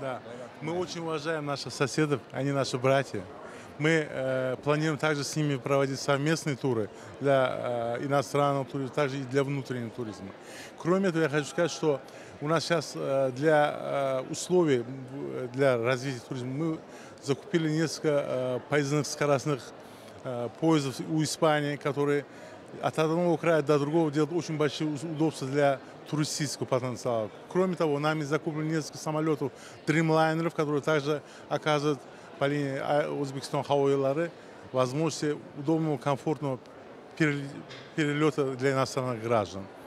Да. Мы очень уважаем наших соседов, они наши братья. Мы планируем также с ними проводить совместные туры для иностранного туризма, также и для внутреннего туризма. Кроме этого, я хочу сказать, что у нас сейчас для условий для развития туризма мы закупили несколько поездных скоростных поездов у Испании, которые от одного края до другого делают очень большие удобства для туристического потенциала. Кроме того, нами закуплено несколько самолетов Dreamliner'ов, которые также оказывают по линии Узбекистан Хавоилары возможности удобного, комфортного перелета для иностранных граждан.